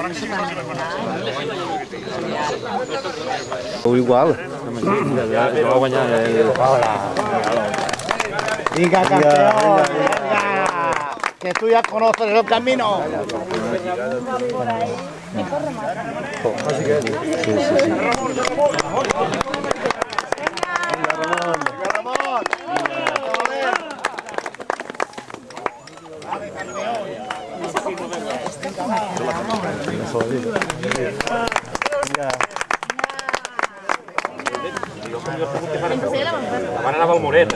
Igual. Va guanyar el... Venga, campeón, venga. Que tú ya conoces el camino. La van anar amb el Moret.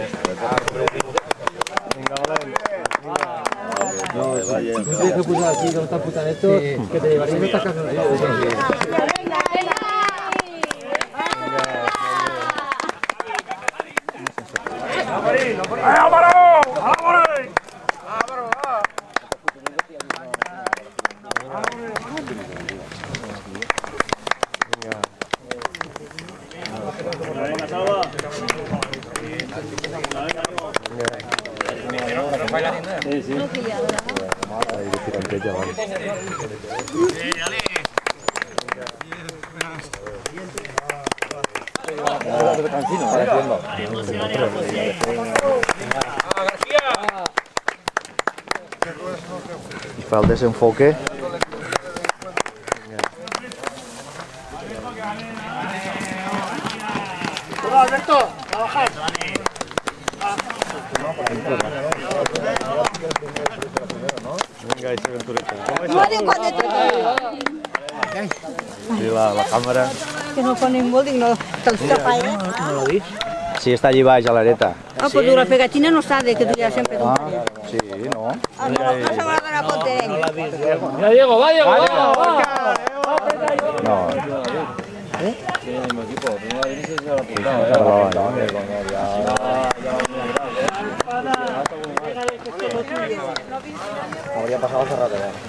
Tienes que pujar aquí donde están putas estos, que te llevarían esta casa. Y fa el desenfoque. Alberto, a bajar. Venga, esa aventureta. No, Sí, la càmera. que no ponen molt, dic, no, te'ls tapa, No lo vi. Sí, està allí baix a l'areta. Ah, pues la pegatina no sabe que tu ya siempre Ah, sí, no. Ah, no se guarda la ponte. ¡Ya Diego, va Diego, va! No. Habría pasado hace rato ya.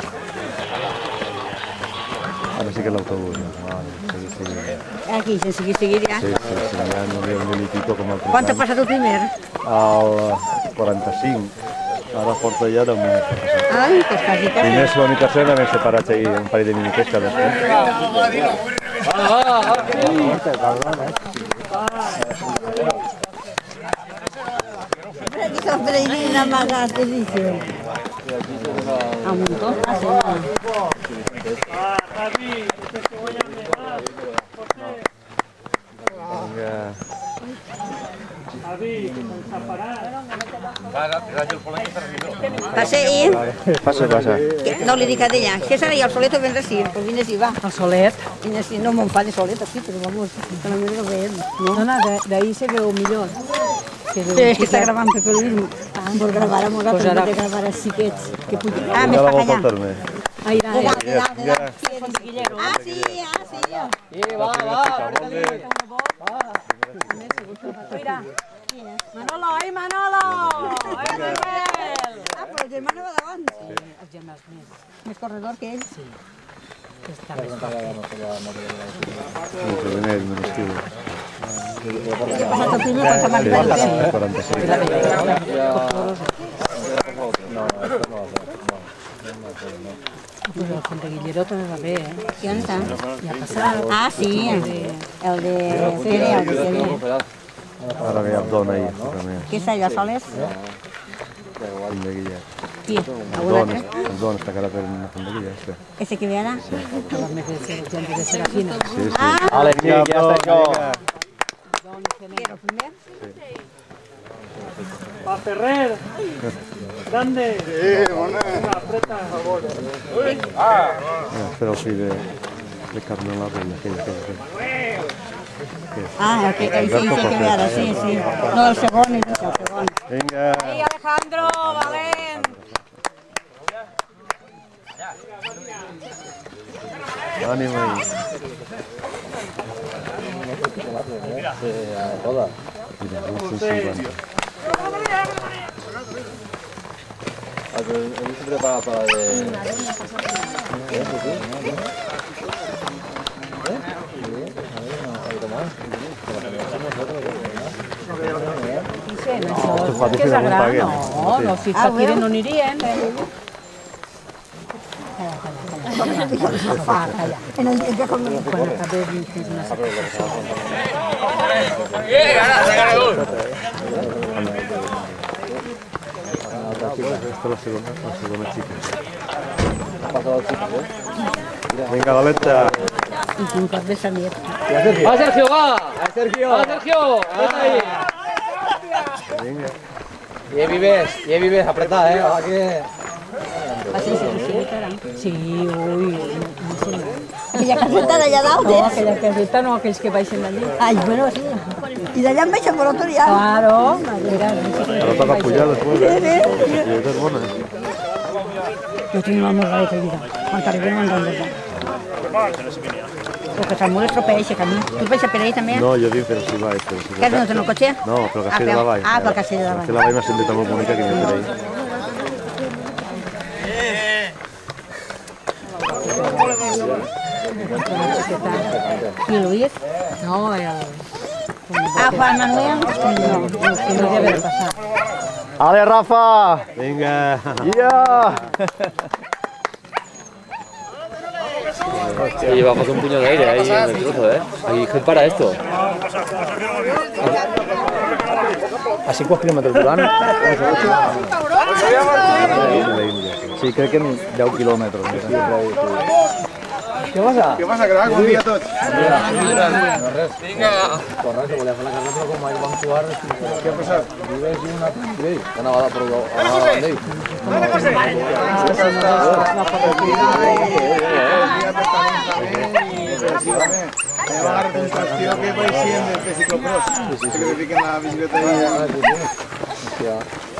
Ahora sí que el autobús, ¿no? Aquí, sin seguir ya. Sí, ja no ve un pico com el ¿Cuánto pasa tu primer? Al 45. Ara porta ja 10 minuts. Ai, pues quasi, quasi. Primer és l'única escena, m'he separat ahir un parell de minutets cada després. Aquí son peregrinas amagas, te dicen. A un montón, así. Passa ahir. Passa. No li dic a ella. Què serà? I el Solet o vindrà sí? Pues vine sí, va. El Solet. Vine sí, no me'n fa de Solet aquí, però vamos, que no me lo veiem. No, de ahí se veu millor. Sí, està gravant per el mismo. Por gravar a Moga, però de gravar a xiquets. Ah, més per allà. Ahí irà. Ah, sí. Va, aprieta-li. Mira. Manolo, ai Manolo! Ai Manuel! Ah, però el germà no va davant. Els germans més. Més corredor que ell. Sí. Que està més fort. He passat el primer quan s'ha marcat el temps. 46. Pues el Fonteguillero també va bé, eh? I on està? Ja ha passat. Ah, sí, el de Fere, el de Fere. Ara que hi ha dona ahí. Què és allò, Soles? Fondeguilla. Qui? El don està cara per una fondeguilla. Ese que ve ara? Que va més de gent de Serafina. Sí. Ah, Ale, ja està jo. quiero primer. Pa Ferrer. Grande. Sí, bona. Apreta. Espera el fill de Carmen Larrella. Ah, el que ve ara, sí. No, el segon, el segon. Vinga. Ai, Alejandro, valent! Ànima ahí. Mira, 150. ¿Él se prepara para de...? Que és gran, no, si fa tiren no anirien. sofà, calla. E non è come Quan acabem fins una Esta es la segunda chica. Venga, Valeta. I tinc cop de sa mieta. ¡Va, Sergio, va! ¡Sergio! ¡Va, Sergio! ¡Vete ahí! Venga. Y vives, apretad, va que... Va ser sincera. Sí, ui, Aquella caseta d'allà dalt, no, aquella caseta no, aquells que baixen d'allí. Ai, bueno, sí. I d'allà em baixen per otro dia. Claro, madera. Ahora toca pujar después. Y esta es buena. Jo tinc una morrada de vida. Quan arribem en Rondella. Porque Samuel estropeeix el camí. Tu vas per ahí també? No, yo digo, pero si va esto. Que has anat en el cotxe? No, pero Castell de la Vall. Ah, pel Castell de la Vall. Castell de la Vall, una sendeta muy bonita que viene por ahí. I Luis? No, el... Ah, Juan Manuel? No, que no debe de passar. ¡Ale, Rafa! Venga. ¡Ya! Y llevamos un puño de aire ahí en el trozo, Aquí, ¿qué para esto? A 5 quilòmetres durant. Sí, crec que en 10 quilòmetres. ¿Qué pasa? Què passa, crac? Bon dia a tots. Vinga! Corre, que volia fer la carrera, però com ahir vam jugar... Què ha passat? Vives i una... Ei, que anava a davant d'ell. La reconstrucció que vaig ser de ciclocross. Que li fiquen la bicicleta i... Hòstia,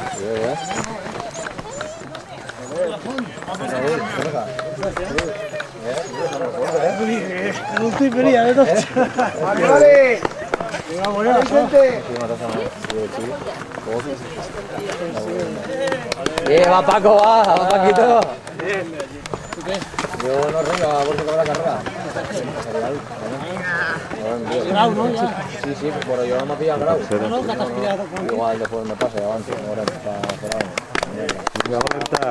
L'últim dia de tots. Vale! Vinga, bona, Vicente! Va Paco, va Paquito. Yo no ringo, a ver si acaba la carrera. Grau, no, ja. Sí, pero yo no me pilla grau. Igual después me pasa, avance, ahora está cerrado. Venga, Valeta.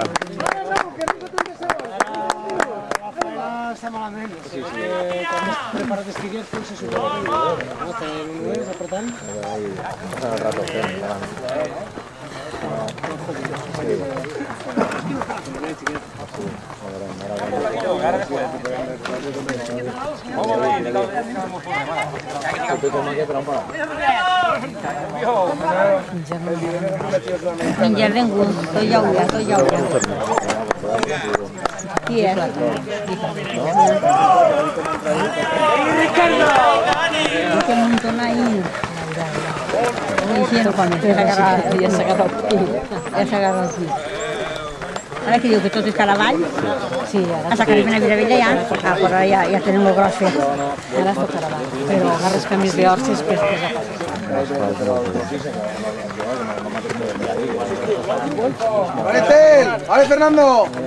Està malament. Sí. Quan has preparat estiguet, se suposa que no és apretant. Pasa el rato, En ningú. Tot llaura. Qui és? Que montón ahí. Lo hicieron cuando ya se agarró aquí. Ara que diu que tot és Calavall, Sí, ara hasta que arriben a Vilavella ja, però ara ja tenim el gros fet. ara és tot caravall. Però agarres canvis d'horts que és cosa. Vale, Tel! Vale, Fernando!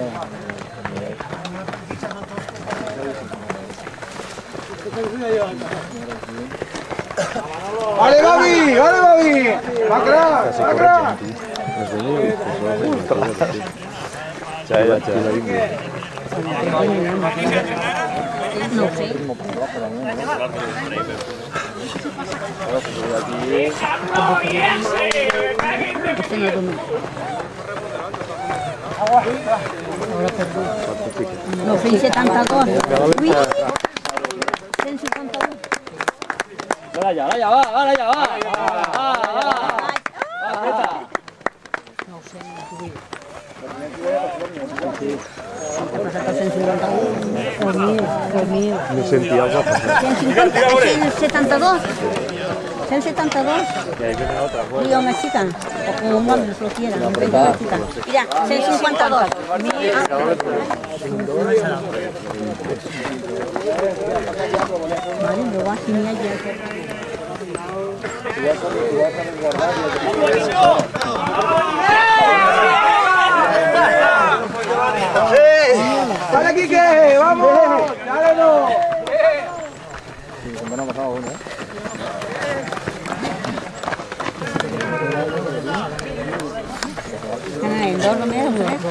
Vale, Babi! Va, crac! Ya. No ho sé. Este no domina. No, 172. Ui! 172. Ahora ya va. No ho sé, Ha passat a 151. 3.000. Me sentí algo a pasar. 172. 172. Y una chica, o como un hombre lo quiera, una chica. Mira, 152. Vale, lo va a genial ya. ¡Dale, Quique! ¡Vamos! ¡Dale, no! Dos, no me das, ¿eh?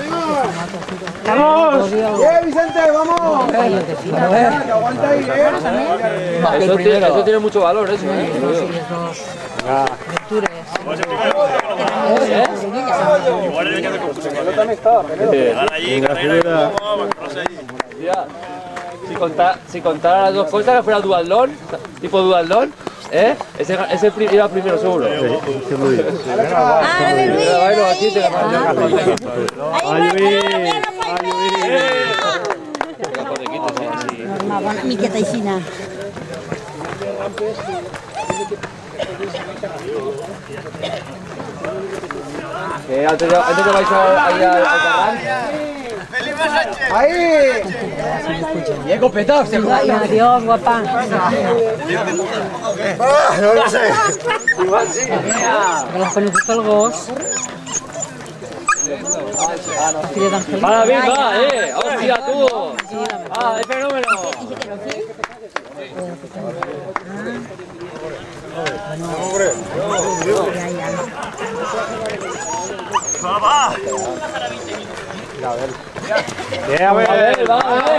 ¡Vamos! Vicente, vamos! Que aguanta ahí, Eso tiene mucho valor, eso, Si contara las dos cosas, que fuera dualdón, tipo dualdón, ese iba primero seguro. Mi quieta y sina. Antes de vais a ir al Carrán. ¡Ahí! Diego, petado, Adiós, guapa. No lo sé. Igual sí. Que los conoces el gos. Filha d'Angelina. Va, David, va, hostia, tú. ¡Es fenómeno! A ver.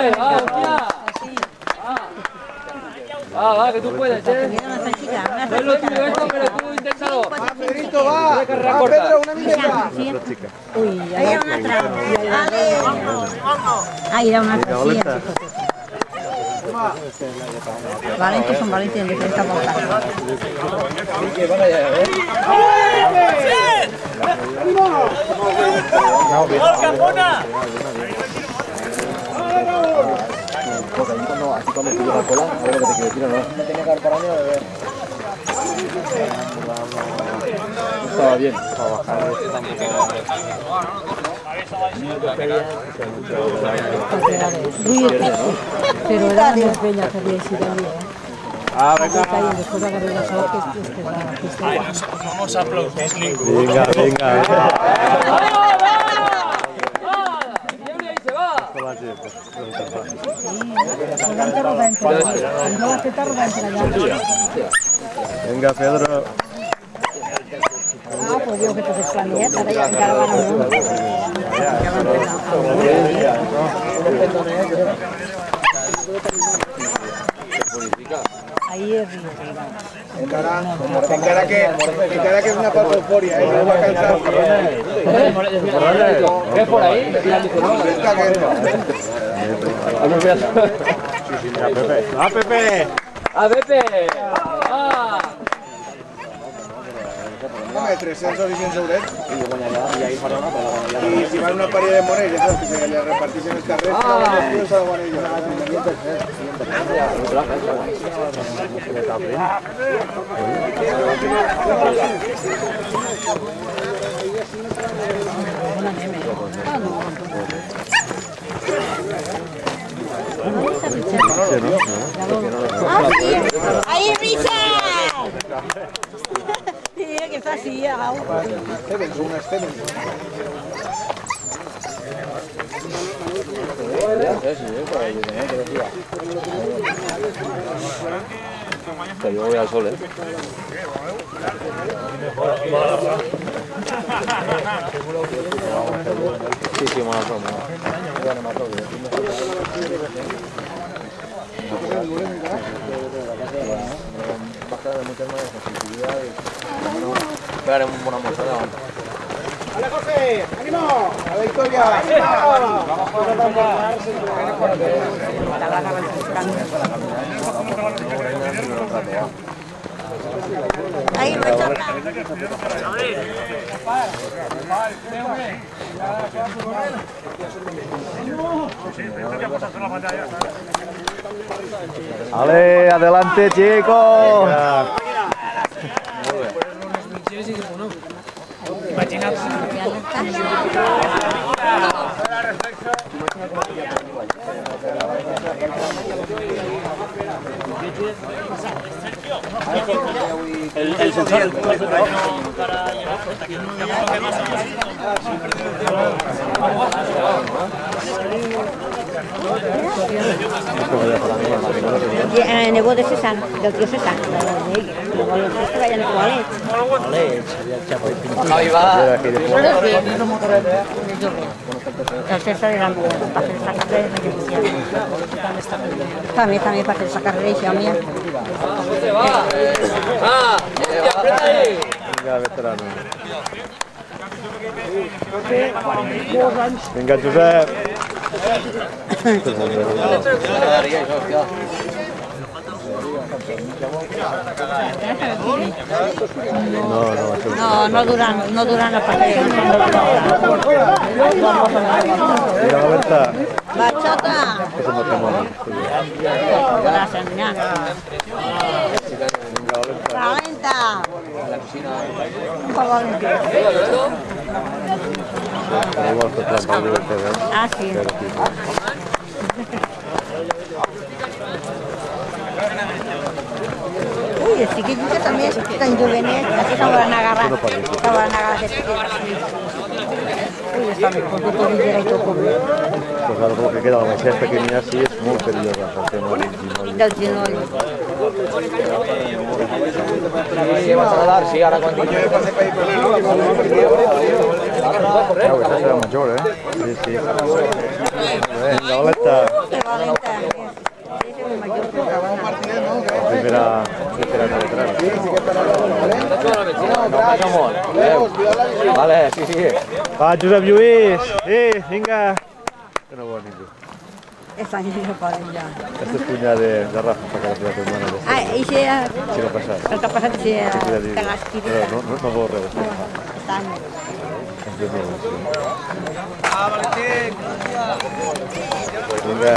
Va, que tú puedes, No es lo tuyo esto, pero tú inténtalo. ¡Va, Pedrito, va! ¡Va, Pedro, una mineta! Uy, ahí era una trama. Ahí era una trama. Valentes son valientes en defensa montada. Así cuando te la cola, a ver lo que te quiero decir o no. Tiene que haber parado ni a beber. Estaba bien. Pero era més vella que havia sido a mi, venga. Después de haber pasado que es la fiesta. Vamos a aplaudir. Venga. Venga, Pedro. Ah, pues digo que te desplaneas, ahora ya encargan a uno. Ahí es río. Encara que es una falsa euforia, no va a cansar. ¿Qué es por ahí? ¡Ah, Pepe! ¡A Pepe! Home, 300 i 100 eurets. I si van una parella de moners, ja saps que se li reparteixen els carrers, però s'ha de guanyar. ¡Ahí, Richard! Mira que está así, agua. Un Stevens. Yo voy al sol, Sí, buena forma. Esperaremos una muestra de aguanta. ¡Vale, José! ¡Ánimo! ¡A la victoria! Ahí, Richard. ¡Ale, adelante, chicos! El sensor. En el negocio de César, del tío César. Luego los tres que vayan a Coalet. El César era para hacer esa carrera. También para hacer esa carrera, hija mía. Venga, veterano. Venga, Josep. No duran la partida. Mira, Roberta. Bachata. Es un matrimonio. Gracias, niña. Valenta. Un poco limpio. Pero igual que trampa de ustedes. Ah, sí. Uy, el chiquitito también tan juvenil, así se van a agarrar. Se van a agarrar de chiquitito. Uy, está mejor que todo y todo. Pues claro, lo que queda, la más pequeña así es muy peligrosa, porque no hay Del ginol. Sí, vas a dar, sí, ahora cuando yo pasé para ir por Claro, que esa será mayor, ¿eh? Sí, sí. Venga, Valenta. Qué valenta. Ese es muy mayor. Primera neutral. Vale, sí, sí. Va, Josep Lluís. Venga. Que no vol ningú. Esa niña para ya. Esta és cunyada de Rafa, que la teva hermana. Ah, i si era... Si no passat. El que ha passat és que l'has Però tirat. no vol res. Està en... Vinga.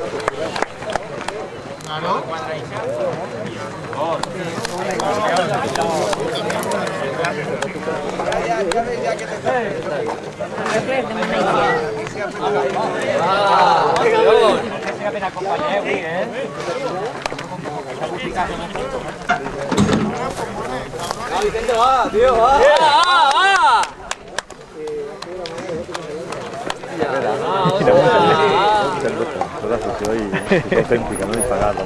Vicente, va, tío, va. Toda la funció i és autèntica, no? I pagada.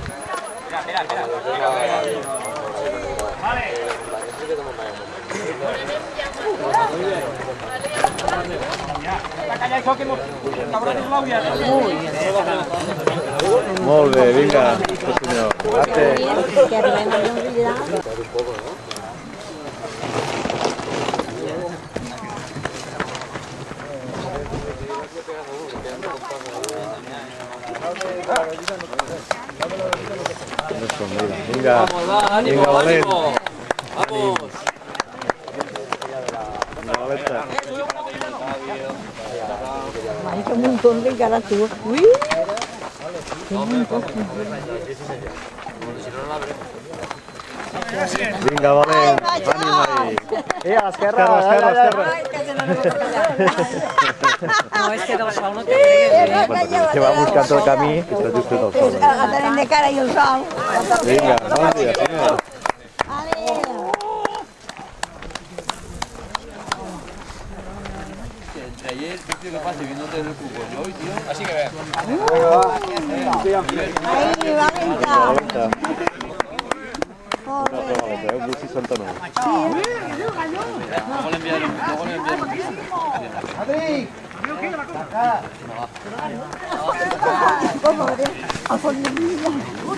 Molt bé, vinga, sí senyor. Que arribem a l'unilitat. Vinga, vinga, Valent. Vamos. Vinga, Valenta. Ai, que montón de cara tú. Uy. Qué montón. Vinga, Valent. Ànima-hi. A l'esquerra, Esquerra. Ai, que se no nos callar. No, es que del sol no te cregues. Que va buscant el camí i està just tot el sol. La tenim de cara i el sol. Vinga, bon dia, senyor. Adéu. Entre ayer, ¿qué le pasa? Viendo desde el fútbol. Y hoy, tío. Así que ve. Ahí, Valenta. Valenta. Una altra Valenta, 869. Luego le enviaron. ¿Cómo? A fondo de vida.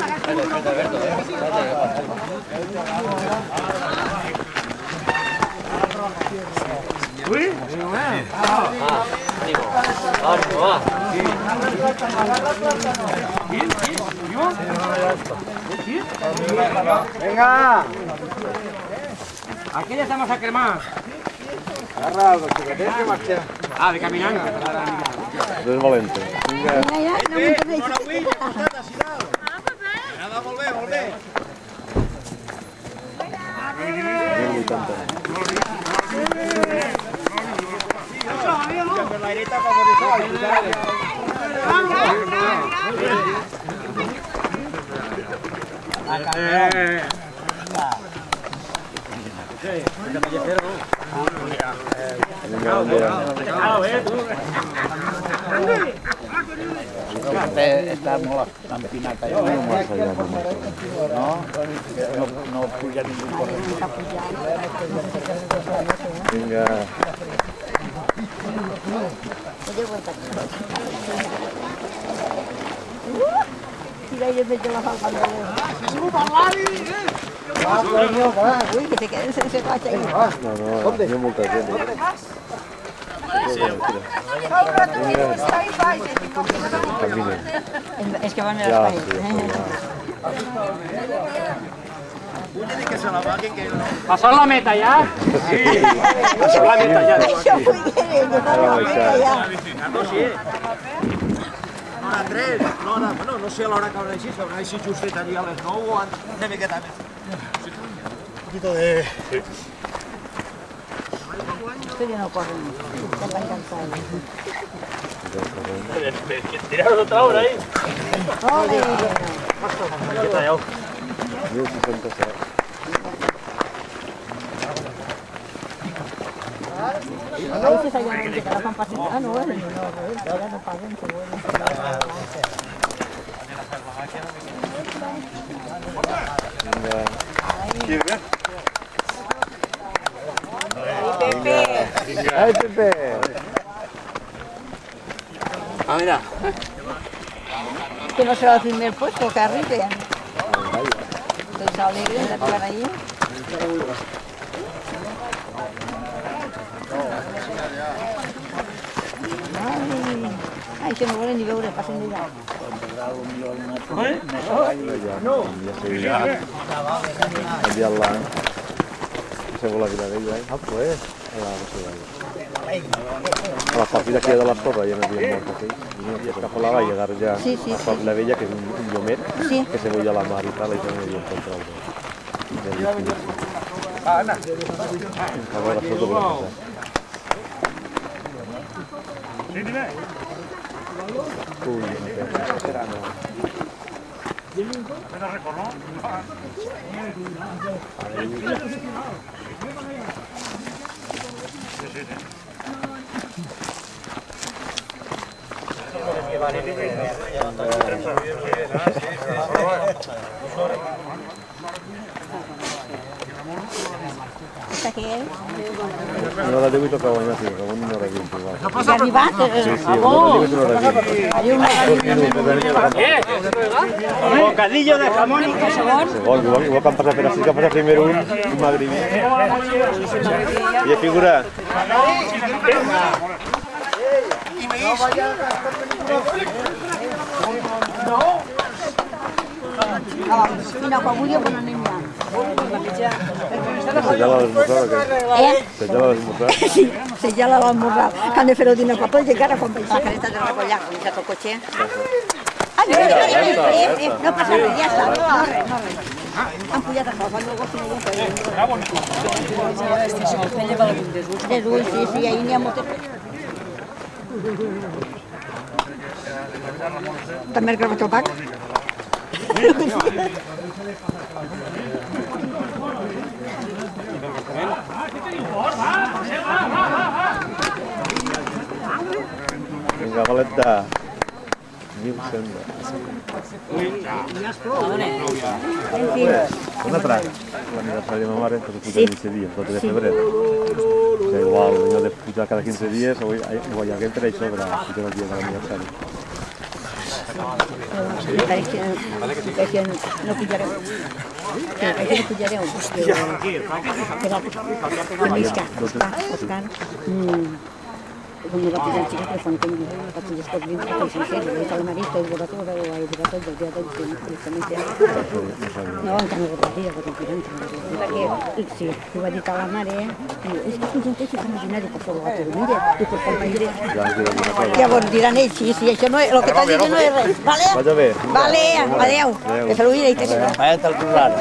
Venga. Aquí ya estamos a cremar. Agarra, que tienes que marchar. Ah, de caminando. Dos Valenta. Vinga. Mira, no me entendéis. Nada, volver. 1080. Està molt empinat allà. No puja ningú corrent. Vinga. Tira i veig la falta de Ui, que te queden sense cotxe ahí. No, hi ha molta gent. Caminen. És que van a l'espai. ¿Pasó la meta ya? Sí. Pasó la meta ya. Això vull dir, ja. Hora 3, l'hora, bueno, no sé l'hora que haurà així, que haurà així justet allí a les 9 o una miqueta més. Un poquito de... Esto ya no corre. Están cansados. Tiraron otra hora ahí. ¡Ole! ¿Qué tal, yo? 1067. Ahí se salió un que la pampa se... Ah, no, bueno, ahora no paguen, que bueno. Ai, Pepe! Ah, mira. Que no será el primer puesto, que arriben. Entonces alegre de estar ahí. Ai, que no volen ni veure, passen d'allà. Enviar-la. Segons la Vilavella, eh? Ah, pues. A la partida aquí de les Torres ja n'havien mort aquells. I cap a la va llegar ja a la Vella, que és un llomet, que se veia la mar i tal, i ja no hi havia encontrat el... A veure, foto per passar. Ui, no. Aquesta què és? No la 10 toca guanyar, sí, que guanya una hora 20 igual. Ja ha arribat? Sí, una hora 10 és una hora 20. Bocadillo de jamón y queso. Igual que han passat per així, que ha passat primer un magrebí. I figura. Mira, quan vull jo, quan anem ja. Se ja l'ha desmorzat o què? Se ja l'ha desmorzat? Sí, se ja l'ha desmorzat. Que han de fer-ho dinar per tots i encara quan vaig. La careta de recollar, quan ja el cotxe. Ah, no passa res, ja està. No res. Han pujat a sol, luego si no ja de sí, ahí n'hi ha moltes. També has gravat el pack? Vinga, galeta. 1.100. Una altra. L'aniversari de ma mare, que s'ho puja 15 dies, el 4 de febrer. Que igual, jo de pujar cada 15 dies, o aquell per això, per pujar el dia de l'aniversari. Que no pujareu. Que no pujareu. Que visca. Òscar. Cuando la pilla el chico que fue entendido, la pilla es por bien, que es sincero, le sale marito, el borratura, o el borratura del día de hoy, no, encara no repartia, perquè sí, ho va dir a la mare, és que fins en teixi com imaginari que fos la tormilla, i per companyer. Llavors diran ells, sí, això no és, el que t'has dit no és res, vale? Vaja bé. Vale, adeu, que se l'oïda i te serà. Vaya't al plural.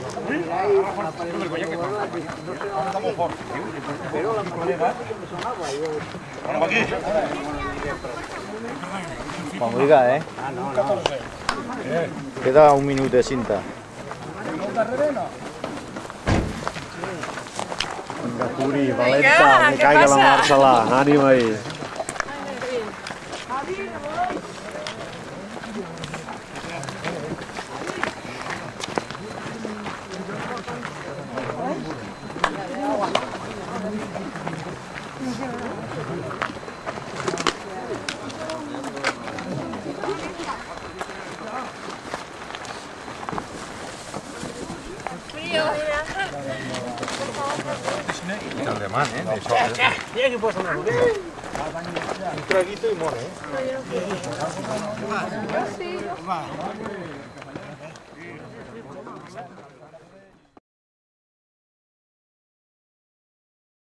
Oiga, Queda un minut de cinta. Vinga, Turi, valenta, que caiga la Marcela. Ànima ahí. Un traguito y mole,